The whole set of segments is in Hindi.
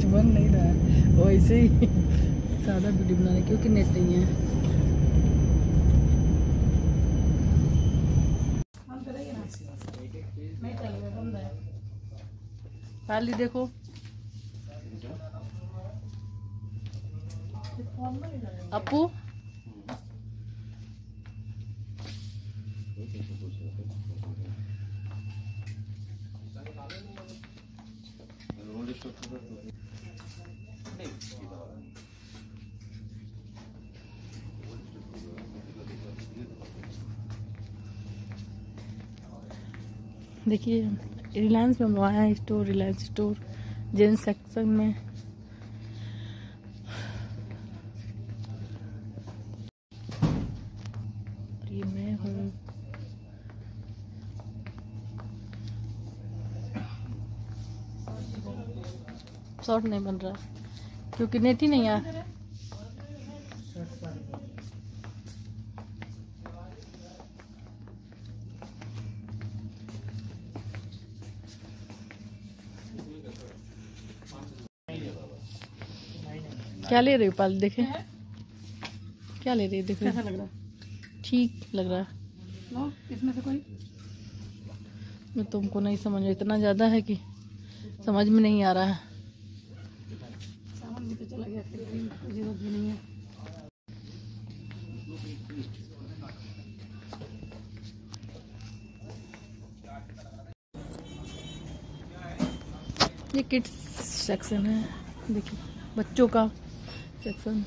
कुछ बन नहीं रहा है, वैसे ही सादा वीडियो बना रहे क्योंकि नेट नहीं है। खाली देखो अपू देखिए रिलायंस में बनवाया है store, Reliance store gents section में। ये मैं हूँ, शॉर्ट नहीं बन रहा क्योंकि नेट ही नहीं आ। क्या ले रही हो पाल, देखे क्या ले रही है, देखो कैसा लग रहा है? ठीक लग रहा है। इसमें से कोई मैं तुमको नहीं समझ, इतना ज्यादा है कि समझ में नहीं आ रहा है। सामान भी तो चला गया, जरूरत भी नहीं है। ये किड्स सेक्शन है, देखिए बच्चों का सेक्शन।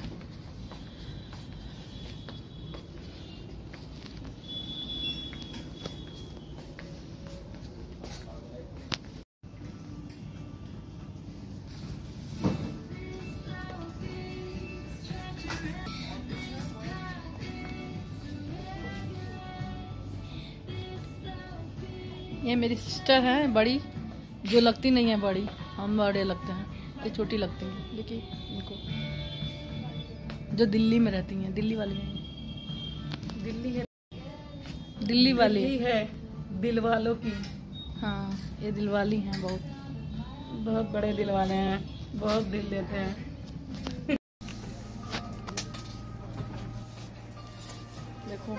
ये मेरी सिस्टर है बड़ी, जो लगती नहीं है बड़ी, हम बड़े लगते हैं, ये छोटी लगती हैं। देखिए इनको, जो दिल्ली में रहती हैं, दिल्ली वाली नहीं, दिल्ली है, दिल्ली वाली है, दिल वालों की। हाँ ये दिल वाली हैं, बहुत बड़े दिल वाले हैं, बहुत दिल देते हैं। देखो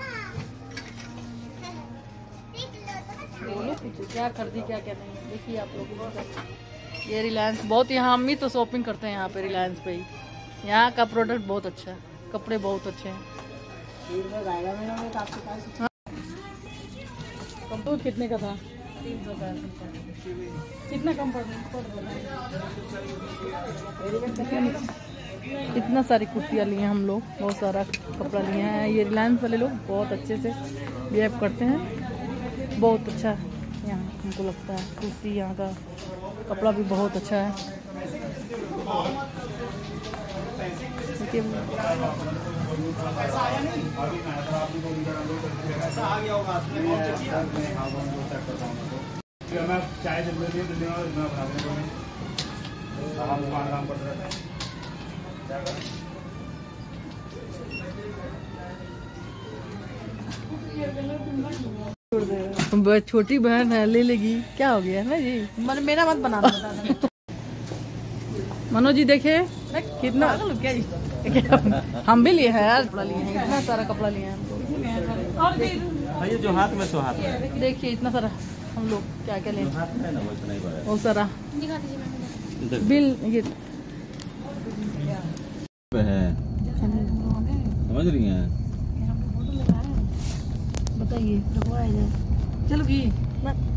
बोलो कुछ, क्या खरीदी क्या क्या नहीं। देखिए आप लोग, ये रिलायंस बहुत, यहाँ अम्मी तो शॉपिंग करते हैं यहाँ पे, रिलायंस पे ही। यहाँ का प्रोडक्ट बहुत अच्छा है, कपड़े बहुत अच्छे हैं। हाँ। कंप्यूटर कितने का था? 300 का। कितना कम पड़ इतना सारी कुर्तियाँ लिए हम लोग, बहुत सारा कपड़ा लिए हैं। ये रिलायंस वाले लोग बहुत अच्छे से बिहेव करते हैं, बहुत अच्छा है यहाँ हमको लगता है। कुर्ती यहाँ का कपड़ा भी बहुत अच्छा है। देखिए छोटी बहन है, ले लेगी, क्या हो गया है ना जी, मेरा मत बनाना। मनोज जी देखे कितना, हम भी लिए हैं यार, कपड़ा लिए हैं, इतना सारा कपड़ा लिए हैं हम लोग। जो हाथ में सो हाथ, देखिए इतना सारा हम लोग क्या क्या लिए, बहुत सारा बिल। ये समझ रही हैं, बताइए, चलो की